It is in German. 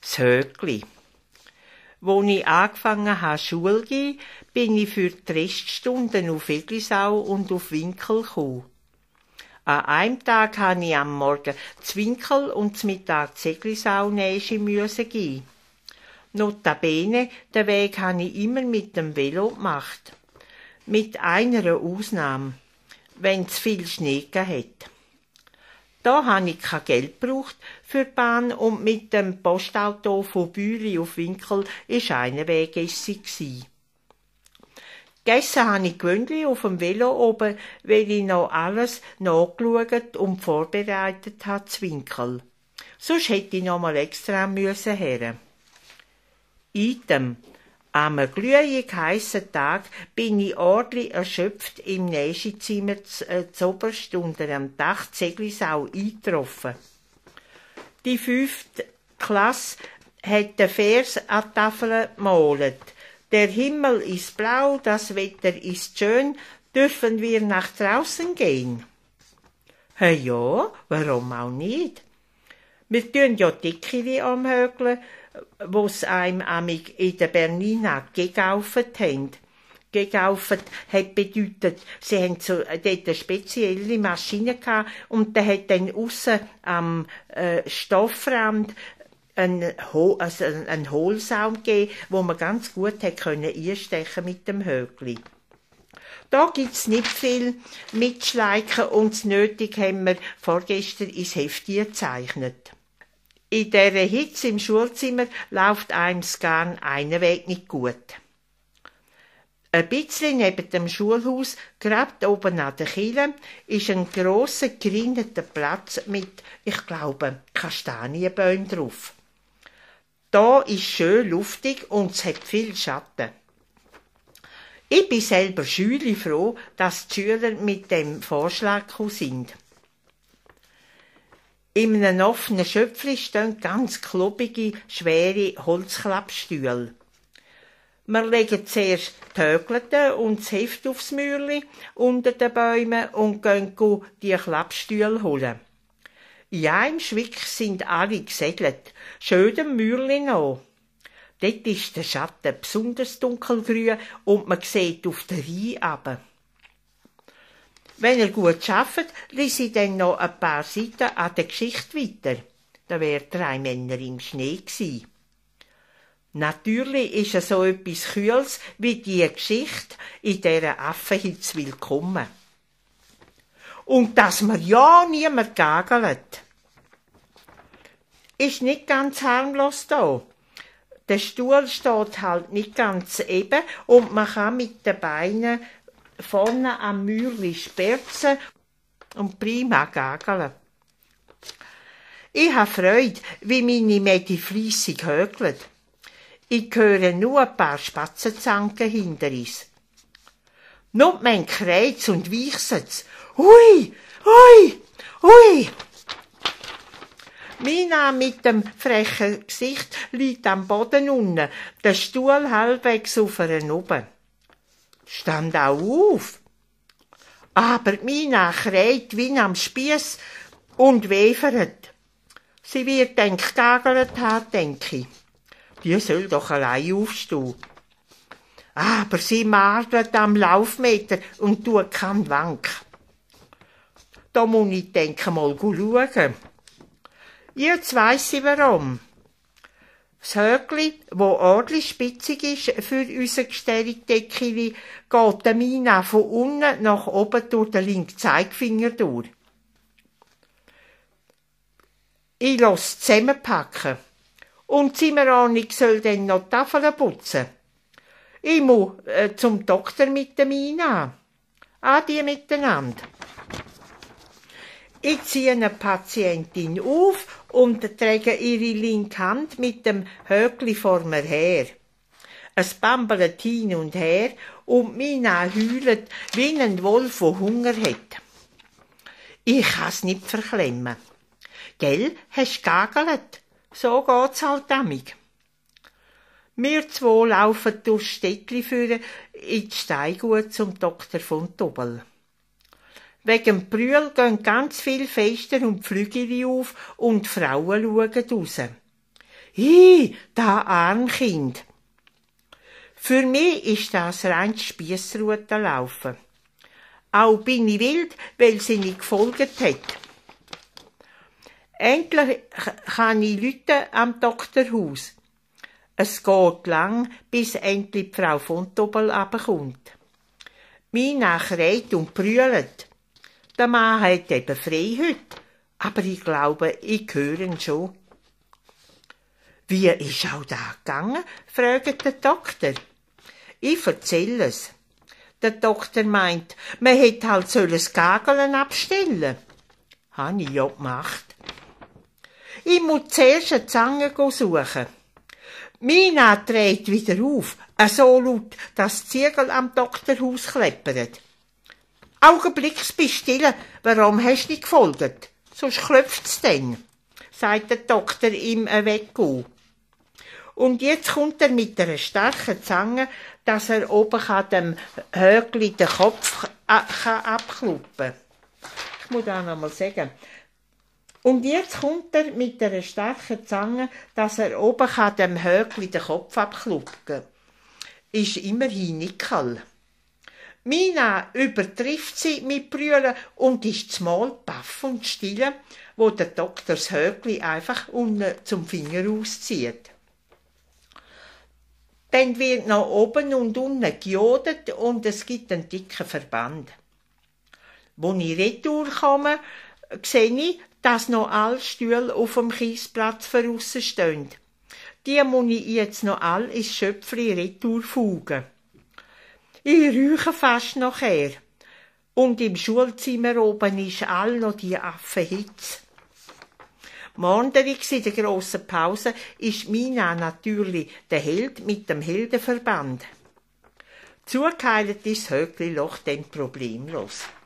Das Högli. Als ich angefangen habe, Schule zu gehen, bin ich für die Reststunden auf Eglisau und auf Winkel gekommen. An einem Tag musste ich am Morgen zu Winkel und zum Mittag zu Eglisau nähen gehen. Notabene, den Weg habe ich immer mit dem Velo gemacht. Mit einer Ausnahme, wenn es viel Schnee hat. Da habe ich kein Geld gebraucht für die Bahn und mit dem Postauto von Bühli auf Winkel war eine Wegessi. Gegessen habe ich gewöhnlich auf dem Velo oben, weil ich noch alles nachgeschaut und vorbereitet habe zu Winkel. Sonst hätte ich noch mal extra her. Item. Am glühend heissen Tag bin ich ordentlich erschöpft im Näschezimmer zoberst unter am Dach Zeglisau eingetroffen. Die 5. Klasse hat den Vers an die Tafel gemalt. Der Himmel ist blau, das Wetter ist schön, dürfen wir nach draußen gehen? Hey ja, warum auch nicht? Wir tun ja Dickeli am Högeln, wo's einem amig in der Bernina gegauft haben. Gegauft hat bedeutet, sie haben dort eine spezielle Maschine gehabt und der hat dann aussen am Stoffrand einen Hohlsaum gegeben, wo man ganz gut einstechen mit dem Högli. Da gibt's nicht viel mitschleichen und das Nötige haben wir vorgestern ins Heft gezeichnet. In dieser Hitze im Schulzimmer läuft einem das Garn einen Weg nicht gut. Ein bisschen neben dem Schulhaus, gerade oben an der Kille, ist ein grosser, gerinneter Platz mit, ich glaube, Kastanienbäumen drauf. Da ist schön luftig und es hat viel Schatten. Ich bin selber schüli froh, dass die Schüler mit dem Vorschlag gekommen sind. In einem offenen Schöpfli stehen ganz klobige, schwere Holzklappstühle. Wir legen zuerst die Högelten und das Heft aufs Mäuerli unter den Bäumen und gehen die Klappstühle holen. In einem Schwick sind alle gesegelt, schön dem Mäuerli nach. Dort ist der Schatten besonders dunkelgrün und man sieht auf den Rhein runter. Wenn ihr gut arbeitet, lese ich dann noch ein paar Seiten an der Geschichte weiter. Da wären 3 Männer im Schnee gewesen. Natürlich ist es so etwas Kühles wie die Geschichte in dieser Affenhitze willkommen. Und dass man ja niemand gagelt. Ist nicht ganz harmlos da. Der Stuhl steht halt nicht ganz eben und man kann mit den Beinen vorne am Mäuerli sperzen und prima gageln. Ich habe Freude, wie meine Mädi fleissig högelt. Ich höre nur ein paar Spatzenzanken hinter uns. Nur mein Kreuz und weichset's. Hui, hui, hui. Mina mit dem frechen Gesicht liegt am Boden unten, der Stuhl halbwegs auf ihr oben. Stand auch auf. Aber Mina kräht wie am Spiess und wefert. Sie wird gagelt haben, denke ich. Die soll doch allein aufstehen. Aber sie martert am Laufmeter und tut keinen Wank. Da muss ich mal schauen. Jetzt weiss ich warum. Das Högli, wo ordentlich spitzig ist für unser Gestelligdeckeli, geht der Mina von unten nach oben durch den linken Zeigefinger durch. Ich lasse zusammenpacken. Und die Zimmerordnung soll dann noch die Tafeln putzen. Ich muss zum Doktor mit der Mina. Adi miteinander. Ich ziehe eine Patientin auf und trage ihre linke Hand mit dem Högli vor mir her. Es bambelt hin und her und Mina heult, wie ein Wolf, der Hunger hat. Ich kann's nicht verklemmen. Gell, hast gagelt? So geht's halt amig. Wir 2 laufen durchs Städtli führen in die Steingut zum Doktor von Tobel. Wegen dem Brühl gehen ganz viele Fenster und Flügel auf und die Frauen schauen raus. da Armkind. Für mich ist das rein Spiessrutenlaufen. Auch bin ich wild, weil sie nicht gefolgt hat. Endlich kann ich rufen am Doktorhaus. Es geht lang, bis endlich die Frau von Tobel runterkommt. Mina schreit und brüllt. Der Mann hat eben frei heute, aber ich glaube, ich höre ihn schon. Wie ist auch da gegangen? Fragt der Doktor. Ich erzähle es. Der Doktor meint, man hätte halt das Gageln abstellen. Habe ich ja gemacht. Ich muss zuerst eine Zange suchen. Mina dreht wieder auf, so laut, dass die Ziegel am Doktorhaus kleppert. Augenblicks bist still, warum hast du nicht gefolgt? Sonst klopft's denn, sagt der Doktor ihm weggehen. Und jetzt kommt er mit einer starken Zange, dass er oben dem Högli den Kopf abkluppen kann. Ich muss das noch mal sagen. Und jetzt kommt er mit einer starken Zange, dass er oben dem Högli den Kopf abkluppen kann. Ist immerhin nicht kalt. Mina übertrifft sie mit Brüllen und ist zumal baff und still, wo der Doktor das Högli einfach unten zum Finger auszieht. Dann wird noch oben und unten gejodet und es gibt einen dicken Verband. Als ich retour komme, sehe ich, dass noch alle Stühle auf dem Kiesplatz draussen stehen. Die muss ich jetzt noch alle ins Schöpfli retour fugen. Ich rieche fast nachher. Und im Schulzimmer oben ist all noch die Affenhitze. Morgens in der grossen Pause ist Mina natürlich der Held mit dem Heldenverband. Zugeheilt ist das Höckli-Loch dann problemlos.